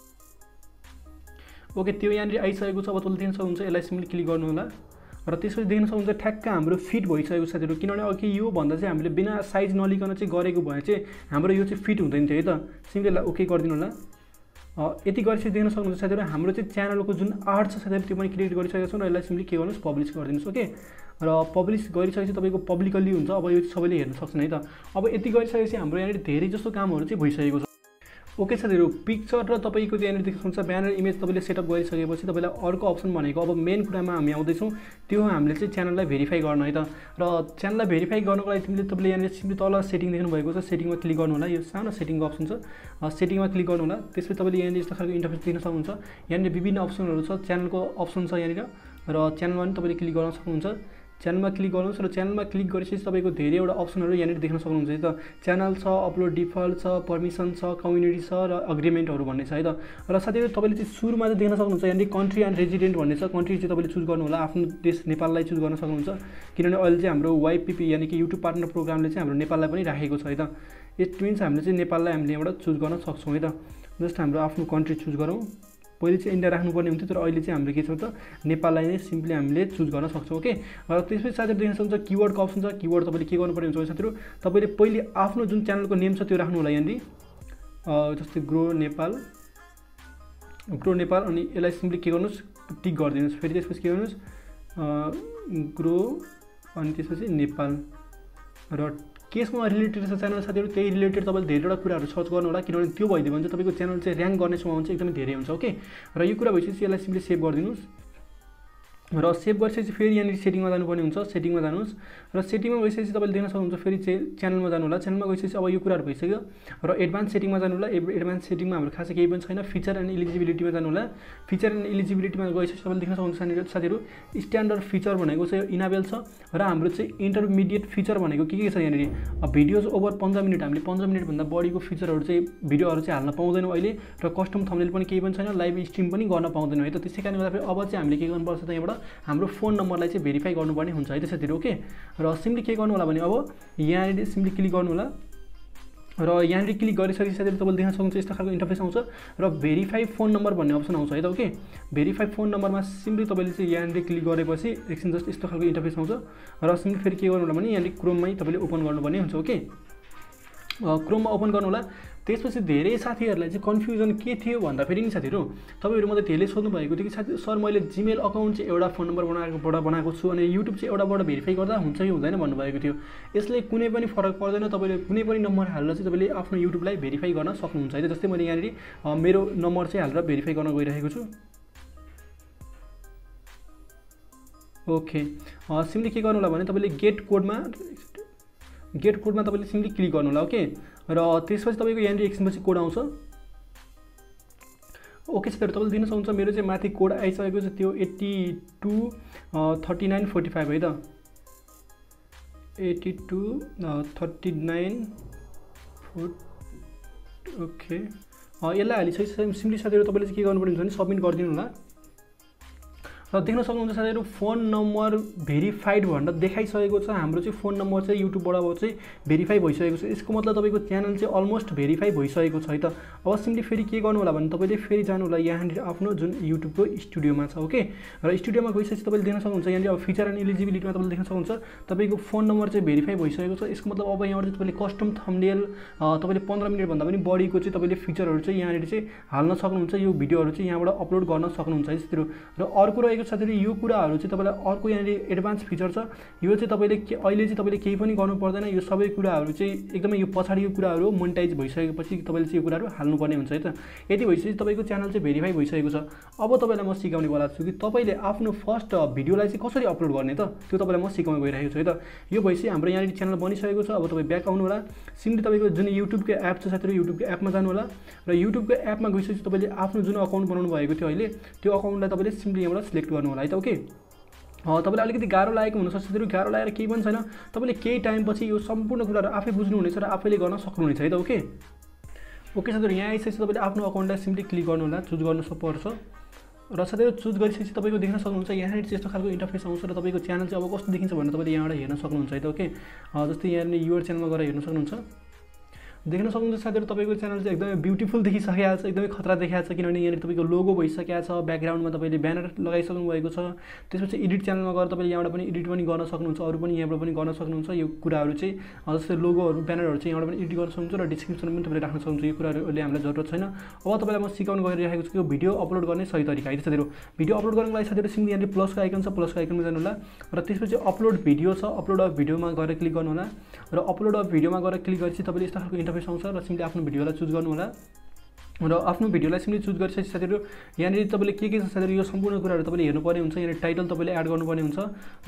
ओके त्यो यहाँनिर आइसकेको छ, अब तपाईँले देख्न सक्नुहुन्छ, यसलाई सिम्पली क्लिक गर्नु होला र त्यसपछि देख्न सक्नुहुन्छ ठ्याक्क हाम्रो फिट भइसकेको छ साथीहरू। किनभने अघि यो भन्दा चाहिँ हामीले बिना साइज नलिकन चाहिँ गरेको भए चाहिँ हाम्रो यो चाहिँ फिट हुँदैन थियो है त। सिम्पली यसलाई ओके गरिदिनु होला। यति गरिसकेपछि देख्न सक्नुहुन्छ साथीहरू हाम्रो चाहिँ च्यानलको जुन आर्ट छ साथीहरू त्यो पनि क्रिएट गरिसकेको छौँ र यसलाई सिम्पली के गर्नुहोस् पब्लिस गरिदिनुहोस्। ओके र पब्लिस गरिसकेपछि तपाईँको पब्लिकली हुन्छ, अब यो सबैले हेर्न सक्छन् है त। अब यति गरिसकेपछि हाम्रो यहाँनिर धेरै जस्तो कामहरू चाहिँ भइसकेको छ। ओके साथीहरू पिक्चर र तपाईँको यहाँनिर देख्न सक्नुहुन्छ ब्यानर इमेज तपाईँले सेटअप गरिसकेपछि तपाईँलाई अर्को अप्सन भनेको अब मेन कुरामा हामी आउँदैछौँ, त्यो हामीले चाहिँ च्यानललाई भेरिफाई गर्न है त। र च्यानललाई भेरिफाई गर्नको लागि तपाईँले यहाँनिर सिम्पली तल सेटिङ देख्नु भएको छ, सेटिङमा क्लिक गर्नु होला। यो सानो सेटिङको अप्सन छ, सेटिङमा क्लिक गर्नु होला। त्यसपछि तपाईँले यहाँनिर यस्तो खालको इन्टरफेस देख्न सक्नुहुन्छ। यहाँनिर विभिन्न अप्सनहरू छ, च्यानलको अप्सन छ यहाँनिर र च्यानलमा पनि तपाईँले क्लिक गर्न सक्नुहुन्छ। च्यानलमा क्लिक गर्नुहोस् र च्यानलमा क्लिक गरेपछि तपाईँको धेरैवटा अप्सनहरू यहाँनिर देख्न सक्नुहुन्छ है त। च्यानल छ, अपलोड डिफल्ट छ, पर्मिसन छ, कम्युनिटी छ र अग्रिमेन्टहरू भन्ने छ है त। र साथीहरू तपाईँले चाहिँ सुरुमा चाहिँ देख्न सक्नुहुन्छ यहाँनिर कन्ट्री एन्ड रेजिडेन्ट भन्ने छ। कन्ट्री चाहिँ तपाईँले चुज गर्नु होला, आफ्नो देश नेपाललाई चुज गर्न सक्नुहुन्छ, किनभने अहिले चाहिँ हाम्रो YPP यानि कि युट्युब पार्टनर प्रोग्रामले चाहिँ हाम्रो नेपाललाई पनि राखेको छ है त। इट मिन्स हामीले चाहिँ नेपाललाई हामीले यहाँबाट चुज गर्न सक्छौँ है त। जस्ट हाम्रो आफ्नो कन्ट्री चुज गरौँ। पहिले चाहिँ इन्डिया राख्नुपर्ने हुन्थ्यो, तर अहिले चाहिँ हाम्रो के छ त नेपाललाई नै सिम्पली हामीले चुज गर्न सक्छौँ। ओके, र त्यसपछि साथीहरू देख्न सक्नुहुन्छ किवर्डको अप्सन छ। किवर्ड तपाईँले के गर्नुपर्ने हुन्छ साथीहरू, तपाईँले पहिले आफ्नो जुन च्यानलको नेम छ त्यो राख्नु होला यहाँनिर, जस्तै ग्रो नेपाल अनि यसलाई सिम्पली के गर्नुहोस् टिक गरिदिनुहोस्। फेरि त्यसपछि के गर्नुहोस् ग्रो अनि त्यसपछि नेपाल र केसमा रिलेटेड छ च्यानल साथीहरू, त्यही रिलेटेड तपाईँले धेरैवटा कुराहरू सर्च गर्नु होला, किनभने त्यो भइदियो भने चाहिँ तपाईँको च्यानल चाहिँ र्याङ्क गर्ने सम्भावना चाहिँ एकदमै धेरै हुन्छ। ओके, र यो कुरा भइसकेपछि यसलाई सिम्पली सेभ गरिदिनुहोस् र सेभ गरिसकेपछि फेरि यहाँनिर सेटिङमा जानुपर्ने हुन्छ। सेटिङमा जानुहोस् र सेटिङमा गइसकेपछि तपाईँले देख्न सक्नुहुन्छ फेरि चाहिँ च्यानलमा जानु होला। च्यानलमा गइसकेपछि अब यो कुराहरू भइसक्यो र एडभान्स सेटिङमा जानु होला। एडभान्स सेटिङमा हाम्रो खासै केही पनि छैन। फिचर एन्ड इलिजिबिलिटीमा जानु होला। फिचर एन्ड इलिजिबिलिटीमा गइसकेपछि तपाईँले देख्न सक्नुहुन्छ साथीहरू स्ट्यान्डर्ड फिचर भनेको चाहिँ इनाबेल छ र हाम्रो चाहिँ इन्टरमिडिएट फिचर भनेको के छ यहाँनिर भिडियोज ओभर 15 मिनट, हामीले 15 मिनटभन्दा बढीको फिचरहरू चाहिँ भिडियोहरू चाहिँ हाल्न पाउँदैनौँ अहिले, र कस्टम थम्बनेल पनि केही पनि छैन, लाइभ स्ट्रिम पनि गर्न पाउँदैनौँ है त। त्यसै कारणले गर्दाखेरि अब चाहिँ हामीले के गर्नुपर्छ त यहाँबाट हाम्रो फोन नम्बरलाई चाहिँ भेरिफाई गर्नुपर्ने हुन्छ है त साथीहरू। ओके, र सिम्पली के गर्नु होला भने अब यहाँनिर सिम्पली क्लिक गर्नु होला र यहाँनिर क्लिक गरिसकेपछि साथीहरू तपाईँले देख्न सक्नुहुन्छ यस्तो खालको इन्टरफेस आउँछ र भेरिफाई फोन नम्बर भन्ने अप्सन आउँछ है त। ओके, भेरिफाई फोन नम्बरमा सिम्पली तपाईँले चाहिँ यहाँनिर क्लिक गरेपछि एकछिन जस्ट यस्तो खालको इन्टरफेस आउँछ र सिम्पली फेरि के गर्नु होला भने यहाँनिर क्रोममै तपाईँले ओपन गर्नुपर्ने हुन्छ। ओके, क्रोममा ओपन गर्नु होला। त्यसपछि धेरै साथीहरूलाई चाहिँ कन्फ्युजन के थियो भन्दा फेरि नि साथीहरू तपाईँहरू मलाई धेरै सोध्नु भएको थियो कि साथी सर मैले जिमेल अकाउन्ट चाहिँ एउटा फोन नम्बर बनाएको छु अनि युट्युब चाहिँ एउटाबाट भेरिफाई गर्दा हुन्छ कि हुँदैन भन्नुभएको थियो। यसले कुनै पनि फरक पर्दैन, तपाईँले कुनै पनि नम्बर हालेर चाहिँ तपाईँले आफ्नो युट्युबलाई भेरिफाई गर्न सक्नुहुन्छ है। जस्तै मैले यहाँनिर मेरो नम्बर चाहिँ हालेर भेरिफाई गर्न गइरहेको छु। ओके, सिम्पली के गर्नु होला भने तपाईँले गेट कोडमा तपाईँले सिम्पली क्लिक गर्नु होला। ओके, र त्यसपछि तपाईँको यहाँनिर एकछिनपछि कोड आउँछ। ओके साथीहरू तपाईँले दिन सक्नुहुन्छ मेरो चाहिँ माथि कोड आइसकेको छ, त्यो 823945 है त। 8239 ओके, यसलाई हालिसकेपछि सिम्पली साथीहरू तपाईँले चाहिँ के गर्नुपर्ने हुन्छ भने सबमिट गरिदिनु होला। र देख्न सक्नुहुन्छ साथीहरू फोन नम्बर भेरिफाइड भनेर देखाइसकेको छ। हाम्रो चाहिँ फोन नम्बर चाहिँ युट्युबबाट चाहिँ भेरिफाई भइसकेको छ। यसको मतलब तपाईँको च्यानल चाहिँ अलमोस्ट भेरिफाई भइसकेको छ है त। अब सिम्पली फेरि के गर्नु होला भने तपाईँले फेरि जानु होला यहाँनिर आफ्नो जुन युट्युबको स्टुडियोमा छ। ओके, र स्टुडियोमा गइसकेपछि तपाईँले देख्न सक्नुहुन्छ यहाँनिर अब फिचर एन्ड इलिजिबिलिटीमा तपाईँले देख्न सक्नुहुन्छ तपाईँको फोन नम्बर चाहिँ भेरिफाई भइसकेको छ। यसको मतलब अब यहाँबाट चाहिँ तपाईँले कस्टम थम्बनेल तपाईँले 15 मिनटभन्दा पनि बढीको चाहिँ तपाईँले फिचरहरू चाहिँ यहाँनिर चाहिँ हाल्न सक्नुहुन्छ। यो भिडियोहरू चाहिँ यहाँबाट अपलोड गर्न सक्नुहुन्छ है साथीहरू। र अर्को रहेको साथीहरू यो कुराहरू चाहिँ तपाईँलाई अर्को यहाँनिर एडभान्स फिचर छ। यो चाहिँ तपाईँले अहिले चाहिँ तपाईँले केही पनि गर्नु पर्दैन। यो सबै कुराहरू चाहिँ एकदमै यो पछाडिको कुराहरू मोनिटाइज भइसकेपछि तपाईँले चाहिँ यो कुराहरू हाल्नुपर्ने हुन्छ है त। यति भइसकेपछि तपाईँको च्यानल चाहिँ भेरिफाई भइसकेको छ। अब तपाईँलाई म सिकाउने वाला छु कि तपाईँले आफ्नो फर्स्ट भिडियोलाई चाहिँ कसरी अपलोड गर्ने त, त्यो तपाईँलाई म सिकाउन गइरहेको छु है त। यो भइसकेपछि हाम्रो यहाँनिर च्यानल बनिसकेको छ। अब तपाईँ ब्याक आउनु होला। सिम्पली तपाईँको जुन युट्युबको एप छ साथीहरू युट्युबको एपमा जानु होला र युट्युबको एपमा गइसकेपछि तपाईँले आफ्नो जुन अकाउन्ट बनाउनु भएको थियो अहिले त्यो अकाउन्टलाई तपाईँले सिम्पली यहाँबाट सिलेक्ट गर्नु होला है त। ओके, तपाईँलाई अलिकति गाह्रो लागेको हुनसक्छ साथीहरू, गाह्रो लागेर केही पनि छैन। तपाईँले केही टाइमपछि यो सम्पूर्ण कुराहरू आफै बुझ्नुहुनेछ र आफैले गर्न सक्नुहुनेछ है त। ओके, साथीहरू यहाँ आइसकेपछि तपाईँले आफ्नो अकाउन्टलाई सिम्पली क्लिक गर्नु होला, चुज गर्नुपर्छ र साथीहरू चुज गरिसकेपछि तपाईँको देख्न सक्नुहुन्छ यहाँनिर चाहिँ यस्तो खालको इन्टरफेस आउँछ र तपाईँको च्यानल चाहिँ अब कस्तो देखिन्छ भनेर तपाईँले यहाँबाट हेर्न सक्नुहुन्छ है त। ओके, जस्तै यहाँनिर युआर च्यानलमा गएर हेर्न सक्नुहुन्छ। देख्न सक्नुहुन्छ साथीहरू तपाईँको च्यानल चाहिँ एकदमै ब्युटिफुल देखिसकेको छ, एकदमै खतरा देखाएको छ, किनभने यहाँनिर तपाईँको लोगो भइसकेको छ, ब्याकग्राउन्डमा तपाईँले ब्यानर लगाइसक्नु भएको छ। त्यसपछि एडिट च्यानलमा गएर तपाईँले यहाँबाट पनि एडिट पनि गर्न सक्नुहुन्छ, अरू पनि यहाँबाट पनि गर्न सक्नुहुन्छ। यो कुराहरू चाहिँ जस्तै लोगोहरू ब्यानरहरू चाहिँ यहाँबाट पनि एडिट गर्न सक्नुहुन्छ र डिस्क्रिप्सन पनि तपाईँले राख्न सक्नुहुन्छ। यो कुराहरूले हामीलाई जरुरत छैन। अब तपाईँलाई म सिकाउन गइरहेको छु यो भिडियो अपलोड गर्ने सही तरिका है साथीहरू। भिडियो अपलोड गर्नको लागि साथीहरू सिम्पली यहाँनिर प्लसको आइकन छ, प्लसको आइकनमा जानु होला र त्यसपछि अपलोड भिडियो छ, अपलोड अफ भिडियोमा गएर क्लिक गर्नु होला र अपलोड अफ भिडियोमा गएर क्लिक गरेपछि तपाईँले यस्तो खालको इन्टरफेस आउँछ र सिम्पली आफ्नो भिडियोलाई चुज गर्नु होला र आफ्नो भिडियोलाई सिम्पली चुज गरिसकेपछि साथीहरू यहाँनिर तपाईँले के छ साथीहरू यो सम्पूर्ण कुराहरू तपाईँले हेर्नुपर्ने हुन्छ। यहाँनिर टाइटल तपाईँले एड गर्नुपर्ने हुन्छ।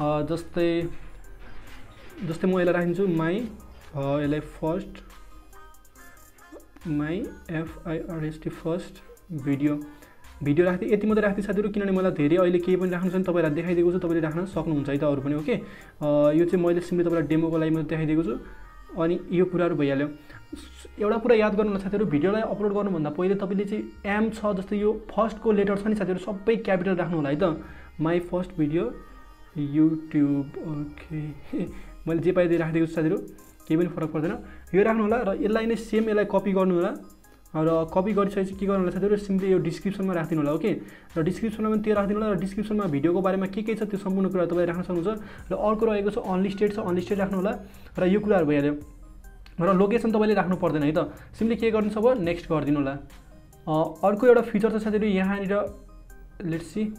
जस्तै म यसलाई राखिदिन्छु यसलाई first FIRST first video video राख्दै यति मात्रै राख्दै साथीहरू, किनभने मलाई धेरै अहिले केही पनि राख्नु छैन, तपाईँलाई देखाइदिएको छु, तपाईँले राख्न सक्नुहुन्छ है त अरू पनि। ओके, यो चाहिँ मैले सिम्पली तपाईँलाई डेमोको लागि मात्रै देखाइदिएको छु। अनि यो कुराहरू भइहाल्यो। एउटा कुरा याद गर्नु होला साथीहरू, भिडियोलाई अपलोड गर्नुभन्दा पहिले तपाईँले चाहिँ एम छ जस्तै यो फर्स्टको लेटर छ नि साथीहरू, सबै क्यापिटल राख्नु होला है त। My first video YouTube, okay मैले जे पाइदिए राखिदिएको छु साथीहरू, केही पनि फरक पर्दैन। यो राख्नु होला र यसलाई नै सेम यसलाई कपी गर्नु होला र कपी गरिसकेपछि के गर्नु होला साथीहरू, सिम्पली यो डिस्क्रिप्सनमा राखिदिनु होला। ओके, र डिस्क्रिप्सनमा पनि त्यो राखिदिनु होला र डिस्क्रिप्सनमा भिडियोको बारेमा के छ त्यो सम्पूर्ण कुरा तपाईँ राख्न सक्नुहुन्छ। र अर्को रहेको छ अनलिस्टेड छ, अनलिस्टेड राख्नु होला र यो कुराहरू भइहाल्यो। र लोकेसन तपाईँले राख्नु पर्दैन है त, सिम्पली के गर्नु छ अब नेक्स्ट गरिदिनु होला। अर्को एउटा फिचर छ साथीहरू यहाँनिर, लेट्स सी।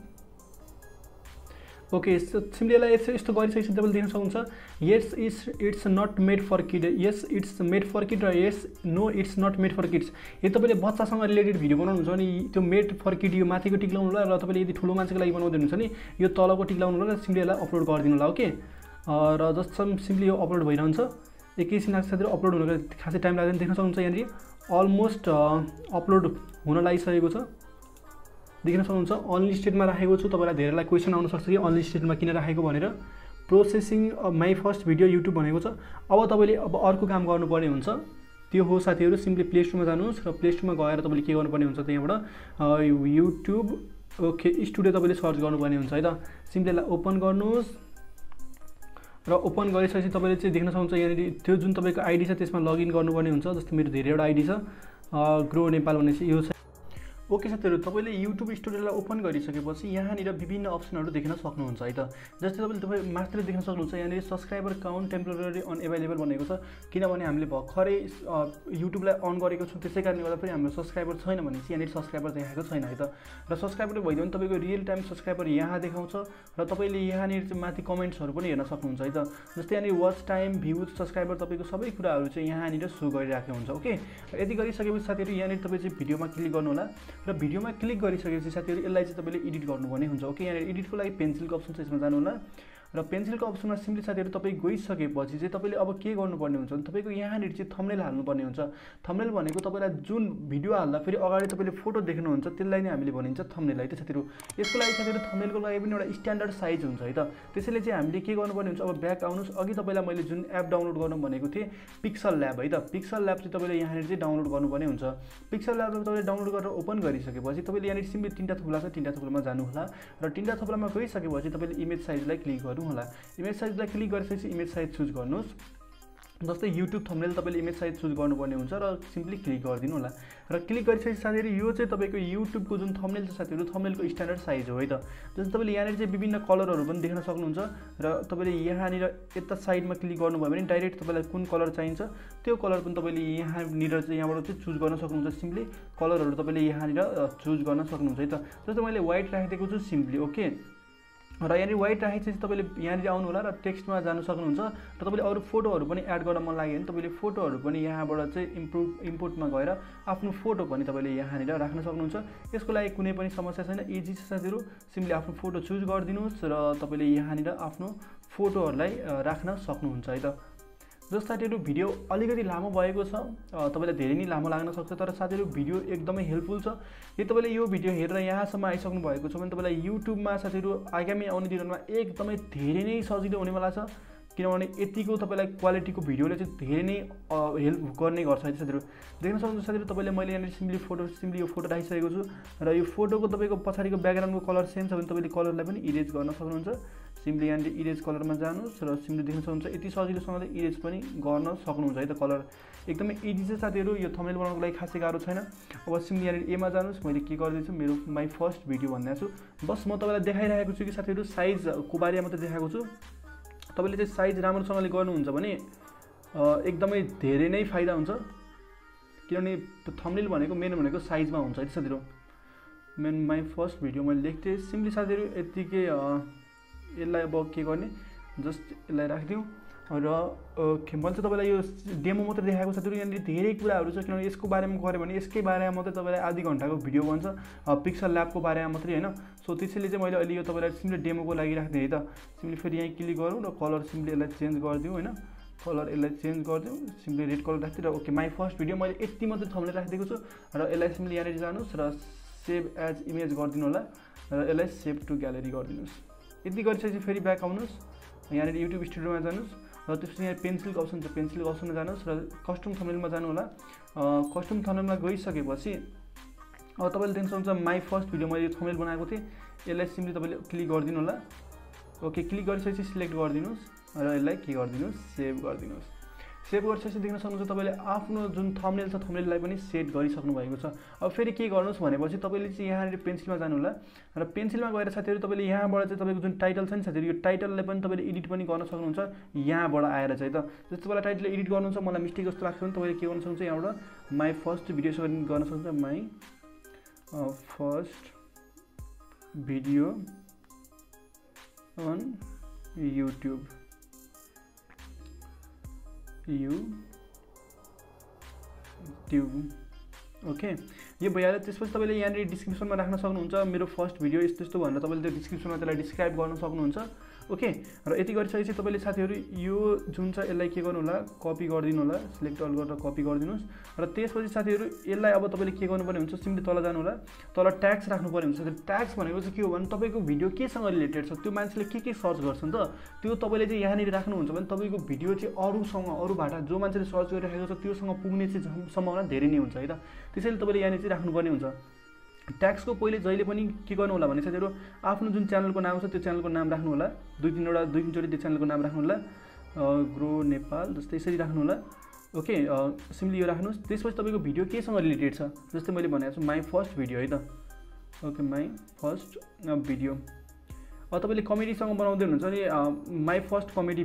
ओके, सिम्पली यसलाई यस्तो गरिसकेपछि तपाईँले देख्न सक्नुहुन्छ yes it's not made for kid, yes it's made for kid र yes no it's not made for kids. यदि तपाईँले बच्चासँग रिलेटेड भिडियो बनाउनुहुन्छ भने त्यो मेड फर किड यो माथिको टिक लाउनु होला, र तपाईँले यदि ठुलो मान्छेको लागि बनाउँदै हुनुहुन्छ भने यो तलको टिक लाउनु होला र सिम्पली यसलाई अपलोड गरिदिनु होला। ओके, र जससम्म सिम्पली यो अपलोड भइरहन्छ, एकैछिन लाग्छ साथीहरू अपलोड हुनको खासै टाइम लाग्दैन। देख्न सक्नुहुन्छ यहाँनिर अलमोस्ट अपलोड हुन लागिसकेको छ, देख्न सक्नुहुन्छ। अनलिस्टेडमा राखेको छु, तपाईँलाई धेरैलाई क्वेसन आउनसक्छ कि अनलिस्टेडमा किन राखेको भनेर। Processing my first video YouTube भनेको छ। अब तपाईँले अब अर्को काम गर्नुपर्ने हुन्छ, त्यो हो साथीहरू सिम्पली प्ले स्टोरमा जानुहोस् र प्ले स्टोरमा गएर तपाईँले के गर्नुपर्ने हुन्छ त्यहाँबाट युट्युब ओके स्टुडियो तपाईँले सर्च गर्नुपर्ने हुन्छ है त। सिम्पली यसलाई ओपन गर्नुहोस् र ओपन गरिसकेपछि तपाईँले चाहिँ देख्न सक्नुहुन्छ यहाँनिर त्यो जुन तपाईँको आइडी छ त्यसमा लगइन गर्नुपर्ने हुन्छ। जस्तै मेरो धेरैवटा आइडी छ, ग्रो नेपाल भन्ने चाहिँ यो छ। ओके साथीहरू, तपाईँले युट्युब स्टुडियोलाई ओपन गरिसकेपछि यहाँनिर विभिन्न अप्सनहरू देख्न सक्नुहुन्छ है त। जस्तै तपाईँ मात्र देख्न सक्नुहुन्छ यहाँनिर सब्सक्राइबर काउन्ट टेम्पोररी अनएभाइलेबल भनेको छ, किनभने हामीले भर्खरै युट्युबलाई अन गरेको छौँ, त्यसै कारणले गर्दा पनि हाम्रो सब्सक्राइबर छैन भने चाहिँ यहाँनिर सब्सक्राइबर देखाएको छैन है त। र सब्सक्राइबर भइदियो भने तपाईँको रियल टाइम सब्सक्राइबर यहाँ देखाउँछ र तपाईँले यहाँनिर चाहिँ माथि कमेन्ट्सहरू पनि हेर्न सक्नुहुन्छ है त। जस्तै यहाँनिर वाच टाइम, भ्युज, सब्सक्राइबर तपाईँको सबै कुराहरू चाहिँ यहाँनिर सो गरिराखेको हुन्छ। ओके, यति गरिसकेपछि साथीहरू यहाँनिर तपाईँ चाहिँ भिडियोमा क्लिक गर्नु होला र भिडियोमा क्लिक गरिसकेपछि साथीहरू यसलाई चाहिँ तपाईँले एडिट गर्नुपर्ने हुन्छ। ओके, यहाँ एडिटको लागि पेन्सिलको अप्सन छ, यसमा जानु होला र पेन्सिलको अप्सनमा सिम्पली साथीहरू तपाईँ गइसकेपछि चाहिँ तपाईँले अब के गर्नुपर्ने हुन्छ भने तपाईँको यहाँनिर चाहिँ थम्बनेल हाल्नुपर्ने हुन्छ। थम्बनेल भनेको तपाईँलाई जुन भिडियो हाल्दा फेरि अगाडि तपाईँले फोटो देख्नुहुन्छ त्यसलाई नै हामीले भनिन्छ थम्बनेल है त साथीहरू। यसको लागि साथीहरू थम्बनेलको लागि पनि एउटा स्ट्यान्डर्ड साइज हुन्छ है त। त्यसैले चाहिँ हामीले के गर्नुपर्ने हुन्छ, अब ब्याक आउनुहोस्। अघि तपाईँलाई मैले जुन एप डाउनलोड गर्नु भनेको थिएँ पिक्सल ल्याब है त, पिक्सल ल्याब चाहिँ तपाईँले यहाँनिर चाहिँ डाउनलोड गर्नुपर्ने हुन्छ। पिक्सल ल्याब तपाईँले डाउनलोड गरेर ओपन गरिसकेपछि तपाईँले यहाँनिर सिम्पली तिनवटा थोप्ला छ, तिनवटा थोप्लामा जानु होला र तिनवटा थोप्लामा गइसकेपछि तपाईँले इमेज साइजलाई क्लिक गर्नु होला। इमेज साइजलाई क्लिक गरिसकेपछि इमेज साइज चुज गर्नुहोस्। जस्तै युट्युब थम्बनेल तपाईँले इमेज साइज चुज गर्नुपर्ने हुन्छ र सिम्पली क्लिक गरिदिनु होला। र क्लिक गरिसकेपछि साथीहरू यो चाहिँ तपाईँको युट्युबको जुन थम्बनेल छ साथीहरू, थम्बनेलको स्ट्यान्डर्ड साइज हो है त। जस्तै तपाईँले यहाँनिर चाहिँ विभिन्न कलरहरू पनि देख्न सक्नुहुन्छ र तपाईँले यहाँनिर यता साइडमा क्लिक गर्नुभयो भने डाइरेक्ट तपाईँलाई कुन कलर चाहिन्छ त्यो कलर पनि तपाईँले यहाँनिर चाहिँ यहाँबाट चाहिँ चुज गर्न सक्नुहुन्छ। सिम्पली कलरहरू तपाईँले यहाँनिर चुज गर्न सक्नुहुन्छ है त। जस्तै मैले वाइट राखिदिएको छु सिम्पली। ओके, र यहाँनिर वाइट राखेपछि तपाईँले यहाँनिर आउनु होला र टेक्स्टमा जानु सक्नुहुन्छ र तपाईँले अरू फोटोहरू पनि एड गर्न मन लाग्यो भने तपाईँले फोटोहरू पनि यहाँबाट चाहिँ इम्पोर्टमा गएर आफ्नो फोटो पनि तपाईँले यहाँनिर राख्न सक्नुहुन्छ। यसको लागि कुनै पनि समस्या छैन, इजी छ साथीहरू। सिम्पली आफ्नो फोटो चुज गरिदिनुहोस् र तपाईँले यहाँनिर आफ्नो फोटोहरूलाई राख्न सक्नुहुन्छ है त। जस्तो साथीहरू भिडियो अलिकति लामो भएको छ, तपाईँलाई धेरै नै लामो लाग्न सक्छ, तर साथीहरू भिडियो एकदमै हेल्पफुल छ। यदि तपाईँले यो भिडियो हेरेर यहाँसम्म आइसक्नु भएको छ भने तपाईँलाई युट्युबमा साथीहरू आगामी आउने दिनमा एकदमै धेरै नै सजिलो हुनेवाला छ, किनभने यतिको तपाईँलाई क्वालिटीको भिडियोले चाहिँ धेरै नै हेल्प गर्ने गर्छ है साथीहरू। देख्न सक्नुहुन्छ साथीहरू तपाईँले मैले यहाँनिर सिम्पली यो फोटो राखिसकेको छु र यो फोटोको तपाईँको पछाडिको ब्याकग्राउन्डको कलर सेम छ भने तपाईँले कलरलाई पनि इरेज गर्न सक्नुहुन्छ। सिम्पली यहाँनिर इरेज कलरमा जानुहोस् र सिम्पली देख्न सक्नुहुन्छ यति सजिलोसँगले इरेज पनि गर्न सक्नुहुन्छ है त। कलर एकदमै इजी छ साथीहरू, यो थम्बनेल बनाउनको लागि खासै गाह्रो छैन। अब सिम्पली यहाँनिर एमा जानुहोस्, मैले के गर्दैछु मेरो माई फर्स्ट भिडियो भनिरहेको छु। बस म तपाईँलाई देखाइरहेको छु कि साथीहरू साइजको बारेमा मात्रै देखाएको छु। तपाईँले चाहिँ साइज राम्रोसँगले गर्नुहुन्छ भने एकदमै धेरै नै फाइदा हुन्छ, किनभने थम्बनेल भनेको मेन भनेको साइजमा हुन्छ है साथीहरू। माई फर्स्ट भिडियो मैले लेख्थेँ सिम्पली साथीहरू यत्तिकै यसलाई अब के गर्ने, जस्ट यसलाई राखिदिउँ र ओके। मैले चाहिँ तपाईँलाई यो डेमो मात्रै देखाएको साथीहरू। यहाँनिर धेरै कुराहरू छ, किनभने यसको बारेमा गऱ्यो भने यसकै बारेमा मात्रै तपाईँलाई आधी घन्टाको भिडियो बन्छ, पिक्सल ल्याबको बारेमा मात्रै होइन। सो त्यसैले चाहिँ मैले अहिले यो तपाईँलाई सिम्पली डेमोको लागि राखिदिएँ है त। सिम्पली फेरि यहीँ क्लिक गरौँ र कलर सिम्पली यसलाई चेन्ज गरिदिउँ होइन, कलर यसलाई चेन्ज गरिदिउँ, सिम्पली रेड कलर राखिदिउँ र ओके। माई फर्स्ट भिडियो मैले यति मात्रै थम्बनेल राखिदिएको छु र यसलाई सिम्पली यहाँनिर जानुहोस् र सेभ एज इमेज गरिदिनु होला र यसलाई सेभ टु ग्यालेरी गरिदिनुहोस्। यति गरिसकेपछि फेरि ब्याक आउनुहोस्, यहाँनिर युट्युब स्टुडियोमा जानुहोस् र त्यसपछि यहाँ पेन्सिलको अप्सन छ, पेन्सिलको अप्सनमा जानुहोस् र कस्टम थम्बनेलमा जानु होला। कस्टम थम्बनेलमा गइसकेपछि अब तपाईँले देख्न सक्नुहुन्छ माई फर्स्ट भिडियो मैले थम्बनेल बनाएको थिएँ, यसलाई सिम्पली तपाईँले क्लिक गरिदिनु होला। ओके, क्लिक गरिसकेपछि सिलेक्ट गरिदिनुहोस् र यसलाई के गरिदिनुहोस्, सेभ गरिदिनुहोस्। सेभ गरिसकेपछि देख्न सक्नुहुन्छ तपाईँले आफ्नो जुन थम्बनेल छ थम्बनेललाई पनि सेट गरिसक्नु भएको छ। अब फेरि के गर्नुहोस् भनेपछि तपाईँले चाहिँ यहाँनिर पेन्सिलमा जानु होला र पेन्सिलमा गएर साथीहरू तपाईँले यहाँबाट चाहिँ तपाईँको जुन टाइटल छ नि साथीहरू, यो टाइटललाई पनि तपाईँले एडिट पनि गर्न सक्नुहुन्छ यहाँबाट आएर चाहिँ। त जस्तो तपाईँलाई टाइटल एडिट गर्नुहुन्छ, मलाई मिस्टेक जस्तो लाग्छ भने तपाईँले के गर्न सक्नुहुन्छ, यहाँबाट माई फर्स्ट भिडियो गर्न सक्नुहुन्छ, my first video on YouTube okay, यो भइहाल्यो। त्यसपछि तपाईँले यहाँनिर डिस्क्रिप्सनमा राख्न सक्नुहुन्छ मेरो फर्स्ट भिडियो यस्तो यस्तो भनेर तपाईँले त्यो डिस्क्रिप्सनमा त्यसलाई डिस्क्राइब गर्न सक्नुहुन्छ। ओके, र यति गरिसकेपछि तपाईँले साथीहरू यो जुन छ यसलाई के गर्नु होला, कपी गरिदिनु होला, सिलेक्ट अल गरेर कपी गरिदिनुहोस् र त्यसपछि साथीहरू यसलाई अब तपाईँले के गर्नुपर्ने हुन्छ, सिम्पली तल जानु होला, तल ट्याग्स राख्नुपर्ने हुन्छ। ट्याग्स भनेको चाहिँ के हो भने तपाईँको भिडियो केसँग रिलेटेड छ, त्यो मान्छेले के सर्च गर्छ नि त, त्यो तपाईँले चाहिँ यहाँनिर राख्नुहुन्छ भने तपाईँको भिडियो चाहिँ अरूसँग, अरूबाट जो मान्छेले सर्च गरिरहेको छ त्योसँग पुग्ने चाहिँ सम्भावना धेरै नै हुन्छ है त। त्यसैले तपाईँले यहाँनिर चाहिँ राख्नुपर्ने हुन्छ। ट्याग्सको पहिले जहिले पनि के गर्नु होला भने साथीहरू आफ्नो जुन च्यानलको नाम छ त्यो च्यानलको नाम राख्नु होला, दुई तिनचोटि त्यो च्यानलको नाम राख्नु होला, ग्रो नेपाल जस्तै यसरी राख्नु होला। ओके, सिम्पली यो राख्नुहोस्। त्यसपछि तपाईँको भिडियो केसँग रिलेटेड छ, जस्तै मैले भनेको छु माई फर्स्ट भिडियो है त। Okay, my first video. तपाईँले कमेडीसँग बनाउँदै हुनुहुन्छ भने my first comedy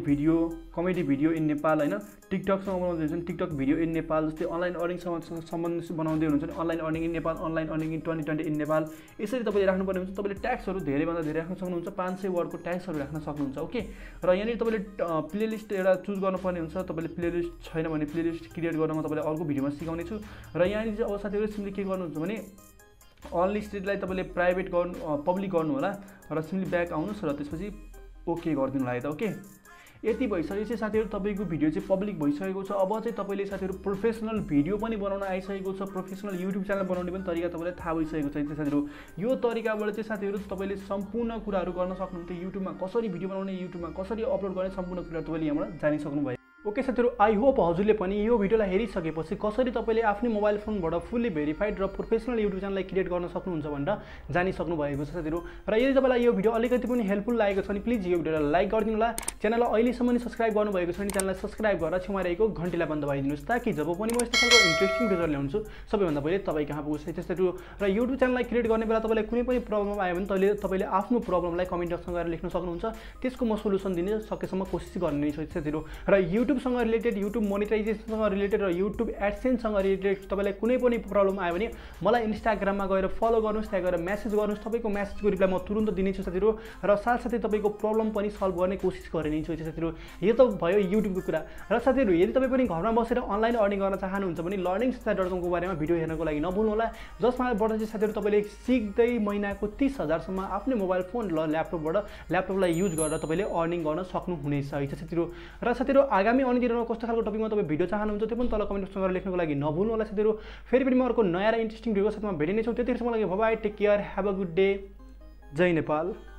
video in Nepal होइन, टिकटकसँग बनाउँदै हुनुहुन्छ भने टिकटक भिडियो इन नेपाल, जस्तै अनलाइन अर्निङसँग सम्बन्धित बनाउँदै हुनुहुन्छ भने online earning in Nepal, online earning in 2020 in Nepal, यसरी तपाईँले राख्नुपर्ने हुन्छ। तपाईँले ट्याग्सहरू धेरैभन्दा धेरै राख्न सक्नुहुन्छ, 500 वर्डको ट्याग्सहरू राख्न सक्नुहुन्छ। ओके, र यहाँनिर तपाईँले प्लेलिस्ट एउटा चुज गर्नुपर्ने हुन्छ। तपाईँले प्लेलिस्ट छैन भने प्लेलिस्ट क्रिएट गर्न म तपाईँलाई अर्को भिडियोमा सिकाउने छु। र यहाँनिर चाहिँ अब साथीहरू सिम्पली के गर्नुहुन्छ भने अनलिस्टेडलाई तपाईँले प्राइभेट पब्लिक गर्नु होला र सिम्पली ब्याक आउनुहोस् र त्यसपछि ओके गरिदिनु होला है त। ओके, यति भइसकेपछि साथीहरू तपाईँको भिडियो चाहिँ पब्लिक भइसकेको छ। अब चाहिँ तपाईँले साथीहरू प्रोफेसनल भिडियो पनि बनाउन आइसकेको छ, प्रोफेसनल युट्युब च्यानल बनाउने पनि तरिका तपाईँलाई थाहा भइसकेको छ साथीहरू। यो तरिकाबाट चाहिँ साथीहरू तपाईँले सम्पूर्ण कुराहरू गर्न सक्नुहुन्छ। युट्युबमा कसरी भिडियो बनाउने, युट्युबमा कसरी अपलोड गर्ने, सम्पूर्ण कुराहरू तपाईँले यहाँबाट जानिसक्नुभयो। ओके साथीहरू, आई होप हजुरले पनि यो भिडियोलाई हेरिसकेपछि कसरी तपाईँले आफ्नै मोबाइल फोनबाट फुल्ली भेरिफाइड र प्रोफेसनल युट्युब च्यानललाई क्रिएट गर्न सक्नुहुन्छ भनेर जानिसक्नु भएको छ साथीहरू। र यदि तपाईँलाई यो भिडियो अलिकति पनि हेल्पफुल लागेको छ भने प्लिज यो भिडियोलाई लाइक गरिदिनु होला। च्यानललाई अहिलेसम्म नि सब्सक्राइब गर्नुभएको छ भने च्यानललाई सब्सक्राइब गरेर छेउमा रहेको घन्टीलाई पनि दबाइदिनुहोस्, ताकि जब पनि म यस्तो खालको इन्ट्रेस्टिङ भिडियो ल्याउँछु सबैभन्दा पहिले तपाईँ कहाँ पुग्छ साथीहरू। र युट्युब च्यानललाई क्रिएट गर्ने बेला तपाईँलाई कुनै पनि प्रब्लम आयो भने तपाईँले आफ्नो प्रब्लमलाई कमेन्ट बक्समा गएर लेख्न सक्नुहुन्छ, त्यसको म सोल्युसन दिने सकेसम्म कोसिस गर्ने छु साथीहरू। र युट्युबसँग रिलेटेड, युट्युब मोनेटाइजेसनसँग रिलेटेड र युट्युब एडसेन्ससँग रिलेटेड तपाईँलाई कुनै पनि प्रब्लम आयो भने मलाई इन्स्टाग्राममा गएर फलो गर्नुहोस्, त्यहाँ गएर मेसेज गर्नुहोस्, तपाईँको मेसेजको रिप्लाई म तुरन्त दिनेछु साथीहरू। र साथसाथै तपाईँको प्रब्लम पनि सल्भ गर्ने कोसिस गर्ने छु साथीहरू। यो त भयो युट्युबको कुरा। र साथीहरू यदि तपाईँ पनि घरमा बसेर अनलाइन अर्निङ गर्न चाहनुहुन्छ भने learningstar.com को बारेमा भिडियो हेर्नको लागि नभुल्नु होला, जसमाबाट चाहिँ साथीहरू तपाईँले सिक्दै महिनाको 30,000सम्म आफ्नै मोबाइल फोन र ल्यापटपलाई युज गरेर तपाईँले अर्निङ गर्न सक्नुहुनेछ है साथीहरू। र साथीहरू आगामी आउने दिनमा कस्तो खालको टपिकमा तपाईँ भिडियो चाहनुहुन्छ त्यो पनि तल कमेन्ट बक्समा गएर लेख्नको लागि नभुल्नु होला साथीहरू। फेरि पनि म अर्को नयाँ र इन्ट्रेस्टिङ भिडियोको साथमा भेटिनेछौँ। त्यतिखेरसम्म लागि bye bye, take care, have a good day, जय नेपाल।